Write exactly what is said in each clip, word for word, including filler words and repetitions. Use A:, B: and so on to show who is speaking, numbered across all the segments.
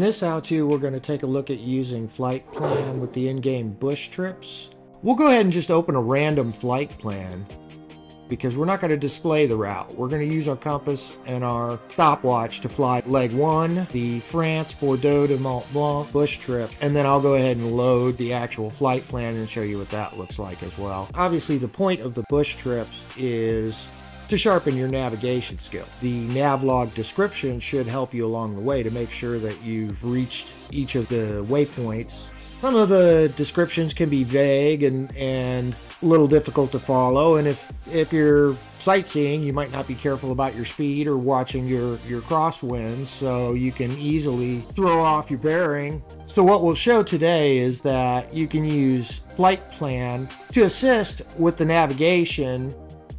A: this how-to, we're going to take a look at using Flightplan with the in-game bush trips. We'll go ahead and just open a random flight plan because we're not going to display the route. We're going to use our compass and our stopwatch to fly leg one, the France, Bordeaux to Mont Blanc bush trip, and then I'll go ahead and load the actual flight plan and show you what that looks like as well. Obviously, the point of the bush trips is to sharpen your navigation skill. The navlog description should help you along the way to make sure that you've reached each of the waypoints. Some of the descriptions can be vague and, and a little difficult to follow, and if, if you're sightseeing, you might not be careful about your speed or watching your, your crosswinds, so you can easily throw off your bearing. So what we'll show today is that you can use Flightplan to assist with the navigation.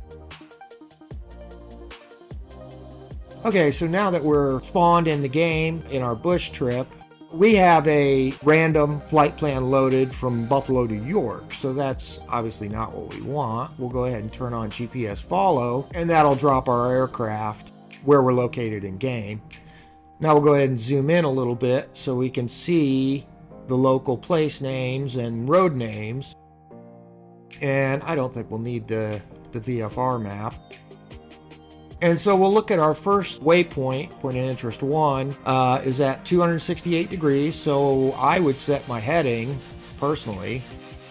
A: Okay, so now that we're spawned in the game in our bush trip, we have a random flight plan loaded from Buffalo to York, so that's obviously not what we want. We'll go ahead and turn on G P S follow, and that'll drop our aircraft where we're located in game. Now we'll go ahead and zoom in a little bit so we can see the local place names and road names. And I don't think we'll need the, the V F R map. And so we'll look at our first waypoint, point of interest one, uh, is at two hundred sixty-eight degrees. So I would set my heading, personally,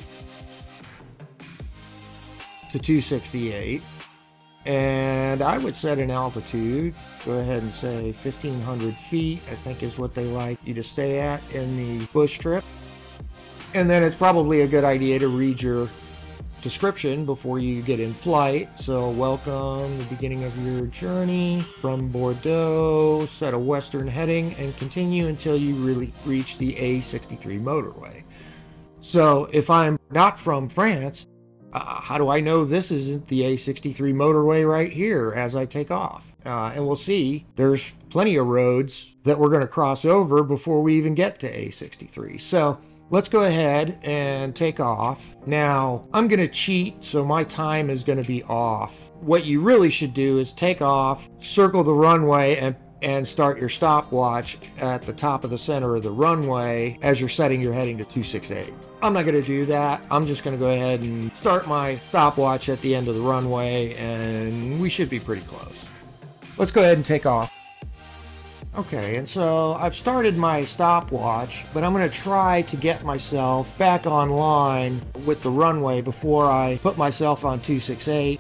A: to two sixty-eight. And I would set an altitude, go ahead and say fifteen hundred feet, I think is what they like you to stay at in the bush trip. And then it's probably a good idea to read your description before you get in flight. So welcome, the beginning of your journey from Bordeaux, set a western heading and continue until you really reach the A sixty-three motorway. So if I'm not from France, uh, how do I know this isn't the A sixty-three motorway right here as I take off? Uh, and we'll see there's plenty of roads that we're going to cross over before we even get to A sixty-three. So let's go ahead and take off. Now, I'm going to cheat, so my time is going to be off. What you really should do is take off, circle the runway, and, and start your stopwatch at the top of the center of the runway as you're setting your heading to two sixty-eight. I'm not going to do that. I'm just going to go ahead and start my stopwatch at the end of the runway, and we should be pretty close. Let's go ahead and take off. Okay, and so I've started my stopwatch, but I'm going to try to get myself back online with the runway before I put myself on two sixty-eight.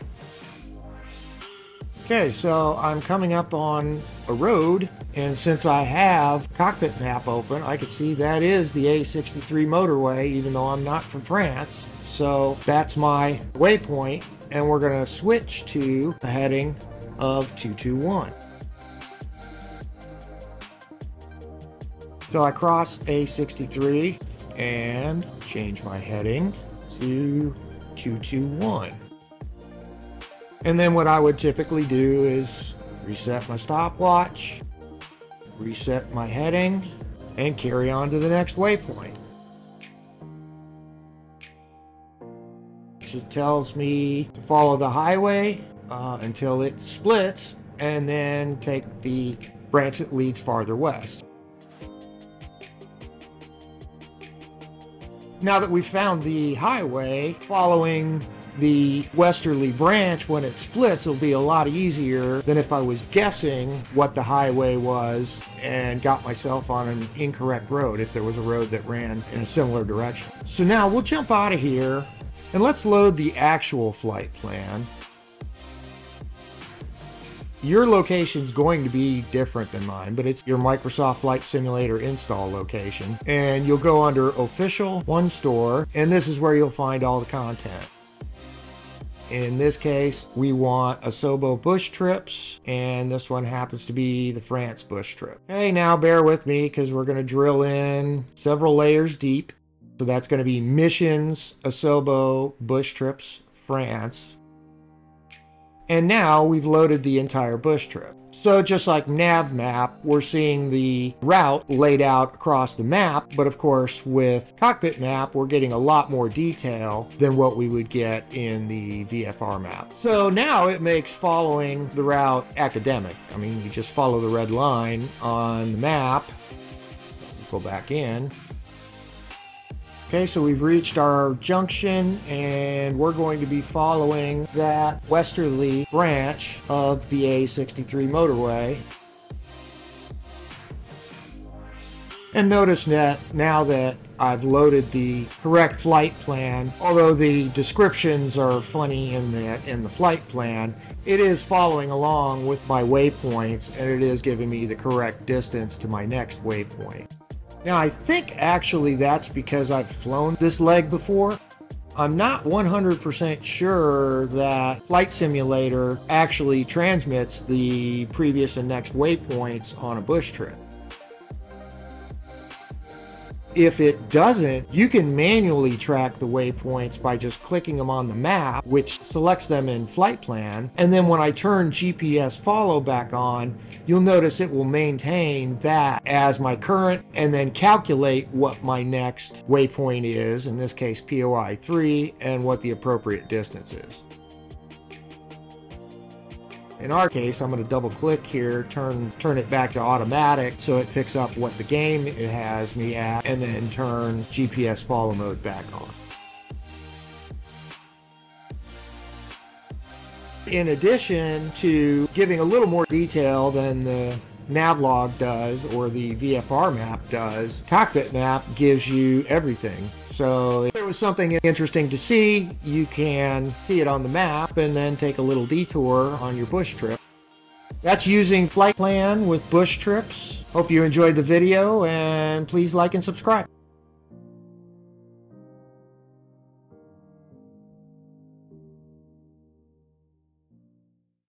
A: Okay, so I'm coming up on a road, and since I have cockpit map open, I can see that is the A sixty-three motorway, even though I'm not from France. So that's my waypoint, and we're going to switch to a heading of two two one. So I cross A sixty-three and change my heading to two two one. And then what I would typically do is reset my stopwatch, reset my heading, and carry on to the next waypoint. It just tells me to follow the highway uh, until it splits, and then take the branch that leads farther west. Now that we've found the highway, following the westerly branch when it splits will be a lot easier than if I was guessing what the highway was and got myself on an incorrect road if there was a road that ran in a similar direction. So now we'll jump out of here and let's load the actual flight plan. Your location's going to be different than mine, but it's your Microsoft Flight Simulator install location. And you'll go under Official, One Store, and this is where you'll find all the content. In this case, we want Asobo bush trips, and this one happens to be the France bush trip. Okay, now bear with me because we're going to drill in several layers deep. So that's going to be Missions, Asobo, bush trips, France. And now we've loaded the entire bush trip. So just like nav map, we're seeing the route laid out across the map, but of course with cockpit map, we're getting a lot more detail than what we would get in the V F R map. So now it makes following the route academic. I mean, you just follow the red line on the map Go back in. Okay, so we've reached our junction and we're going to be following that westerly branch of the A sixty-three motorway. And notice that now that I've loaded the correct flight plan, although the descriptions are funny in the, in the flight plan, it is following along with my waypoints and it is giving me the correct distance to my next waypoint. Now I think actually that's because I've flown this leg before. I'm not one hundred percent sure that Flight Simulator actually transmits the previous and next waypoints on a bush trip. If it doesn't, you can manually track the waypoints by just clicking them on the map, which selects them in Flightplan. And then when I turn G P S follow back on, you'll notice it will maintain that as my current and then calculate what my next waypoint is, in this case P O I three, and what the appropriate distance is. In our case, I'm going to double click here, turn turn it back to automatic so it picks up what the game it has me at, and then turn G P S follow mode back on. In addition to giving a little more detail than the Navlog does or the V F R map does, Cockpit Map gives you everything. So if there was something interesting to see, you can see it on the map and then take a little detour on your bush trip. That's using Flightplan with bush trips. Hope you enjoyed the video and please like and subscribe.